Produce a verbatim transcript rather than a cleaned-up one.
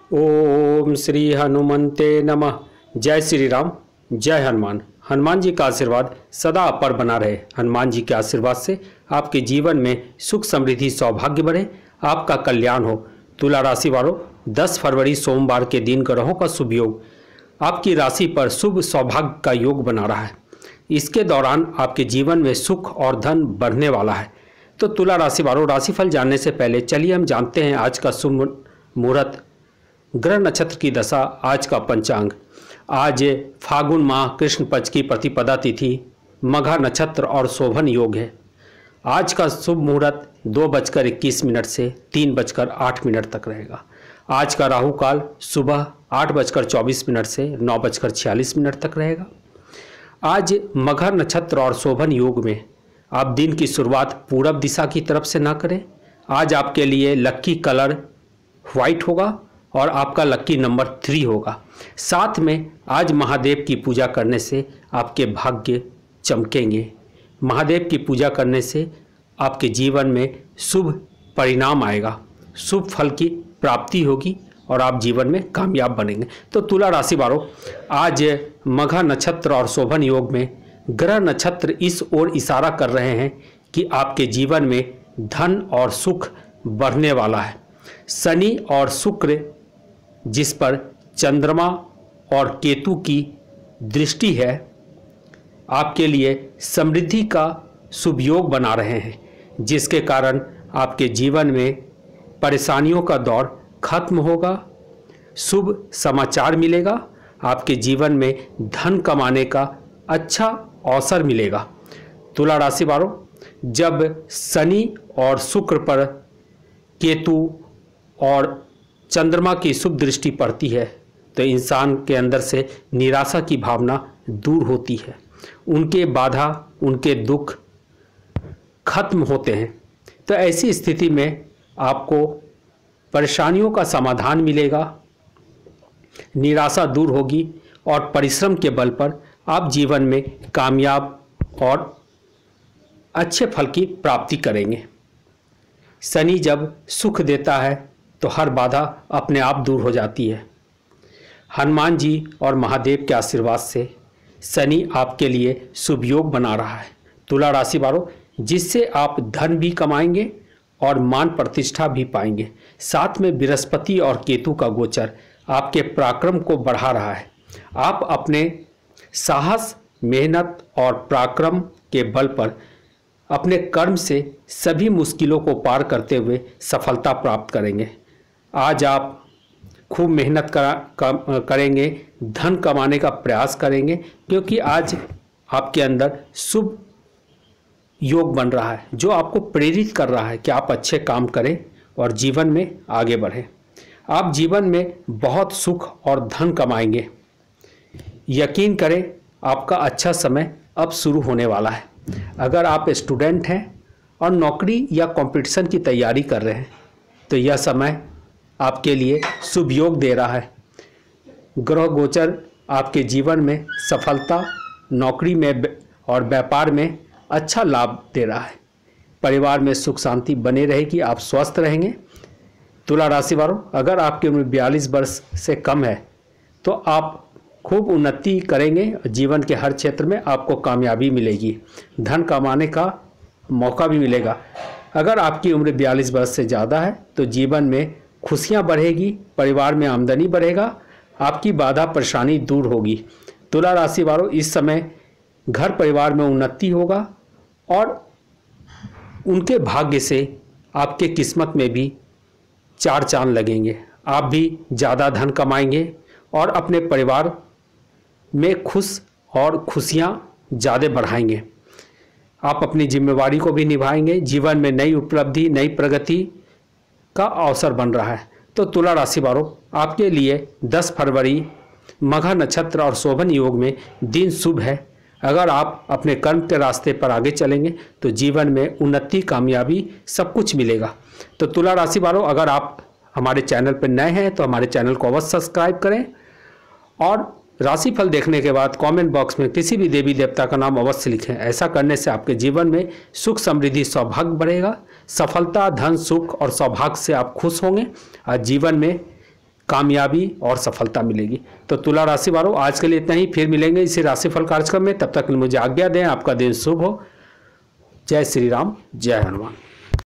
ओम श्री हनुमंते नमः। जय श्री राम, जय हनुमान। हनुमान जी का आशीर्वाद सदा आप पर बना रहे। हनुमान जी के आशीर्वाद से आपके जीवन में सुख समृद्धि सौभाग्य बढ़े, आपका कल्याण हो। तुला राशि वालों, दस फरवरी सोमवार के दिन ग्रहों का शुभ योग आपकी राशि पर शुभ सौभाग्य का योग बना रहा है। इसके दौरान आपके जीवन में सुख और धन बढ़ने वाला है। तो तुला राशि वालों, राशिफल जानने से पहले चलिए हम जानते हैं आज का शुभ मुहूर्त, ग्रह नक्षत्र की दशा, आज का पंचांग। आज फागुन माह कृष्ण पक्ष की प्रतिपदा तिथि, मघा नक्षत्र और शोभन योग है। आज का शुभ मुहूर्त दो बजकर इक्कीस मिनट से तीन बजकर आठ मिनट तक रहेगा। आज का राहु काल सुबह आठ बजकर चौबीस मिनट से नौ बजकर छियालीस मिनट तक रहेगा। आज मघा नक्षत्र और शोभन योग में आप दिन की शुरुआत पूरब दिशा की तरफ से ना करें। आज आपके लिए लक्की कलर व्हाइट होगा और आपका लक्की नंबर थ्री होगा। साथ में आज महादेव की पूजा करने से आपके भाग्य चमकेंगे। महादेव की पूजा करने से आपके जीवन में शुभ परिणाम आएगा, शुभ फल की प्राप्ति होगी और आप जीवन में कामयाब बनेंगे। तो तुला राशि वालों, आज मघा नक्षत्र और शोभन योग में ग्रह नक्षत्र इस ओर इशारा कर रहे हैं कि आपके जीवन में धन और सुख बढ़ने वाला है। शनि और शुक्र, जिस पर चंद्रमा और केतु की दृष्टि है, आपके लिए समृद्धि का शुभ योग बना रहे हैं, जिसके कारण आपके जीवन में परेशानियों का दौर खत्म होगा, शुभ समाचार मिलेगा, आपके जीवन में धन कमाने का अच्छा अवसर मिलेगा। तुला राशि वालों, जब शनि और शुक्र पर केतु और चंद्रमा की शुभ दृष्टि पड़ती है तो इंसान के अंदर से निराशा की भावना दूर होती है, उनके बाधा, उनके दुख खत्म होते हैं। तो ऐसी स्थिति में आपको परेशानियों का समाधान मिलेगा, निराशा दूर होगी और परिश्रम के बल पर आप जीवन में कामयाब और अच्छे फल की प्राप्ति करेंगे। शनि जब सुख देता है तो हर बाधा अपने आप दूर हो जाती है। हनुमान जी और महादेव के आशीर्वाद से शनि आपके लिए शुभ योग बना रहा है। तुला राशि वालों, जिससे आप धन भी कमाएंगे और मान प्रतिष्ठा भी पाएंगे। साथ में बृहस्पति और केतु का गोचर आपके पराक्रम को बढ़ा रहा है। आप अपने साहस, मेहनत और पराक्रम के बल पर अपने कर्म से सभी मुश्किलों को पार करते हुए सफलता प्राप्त करेंगे। आज आप खूब मेहनत करा करेंगे, धन कमाने का प्रयास करेंगे, क्योंकि आज आपके अंदर शुभ योग बन रहा है जो आपको प्रेरित कर रहा है कि आप अच्छे काम करें और जीवन में आगे बढ़ें। आप जीवन में बहुत सुख और धन कमाएंगे। यकीन करें, आपका अच्छा समय अब शुरू होने वाला है। अगर आप स्टूडेंट हैं और नौकरी या कंपटीशन की तैयारी कर रहे हैं तो यह समय आपके लिए शुभ योग दे रहा है। ग्रह गोचर आपके जीवन में सफलता, नौकरी में और व्यापार में अच्छा लाभ दे रहा है। परिवार में सुख शांति बने रहेगी, आप स्वस्थ रहेंगे। तुला राशि वालों, अगर आपकी उम्र बयालीस वर्ष से कम है तो आप खूब उन्नति करेंगे। जीवन के हर क्षेत्र में आपको कामयाबी मिलेगी, धन कमाने का मौका भी मिलेगा। अगर आपकी उम्र बयालीस वर्ष से ज़्यादा है तो जीवन में खुशियां बढ़ेगी, परिवार में आमदनी बढ़ेगा, आपकी बाधा परेशानी दूर होगी। तुला राशि वालों, इस समय घर परिवार में उन्नति होगा और उनके भाग्य से आपके किस्मत में भी चार चांद लगेंगे। आप भी ज़्यादा धन कमाएंगे और अपने परिवार में खुश और खुशियाँ ज़्यादा बढ़ाएंगे। आप अपनी जिम्मेवारी को भी निभाएंगे। जीवन में नई उपलब्धि, नई प्रगति का अवसर बन रहा है। तो तुला राशि वालों, आपके लिए दस फरवरी मघा नक्षत्र और शोभन योग में दिन शुभ है। अगर आप अपने कर्म के रास्ते पर आगे चलेंगे तो जीवन में उन्नति, कामयाबी सब कुछ मिलेगा। तो तुला राशि वालों, अगर आप हमारे चैनल पर नए हैं तो हमारे चैनल को अवश्य सब्सक्राइब करें और राशिफल देखने के बाद कमेंट बॉक्स में किसी भी देवी देवता का नाम अवश्य लिखें। ऐसा करने से आपके जीवन में सुख समृद्धि सौभाग्य बढ़ेगा। सफलता, धन, सुख और सौभाग्य से आप खुश होंगे और जीवन में कामयाबी और सफलता मिलेगी। तो तुला राशि वालों, आज के लिए इतना ही। फिर मिलेंगे इसी राशिफल कार्यक्रम में। तब तक मुझे आज्ञा दें। आपका दिन शुभ हो। जय श्री राम, जय हनुमान।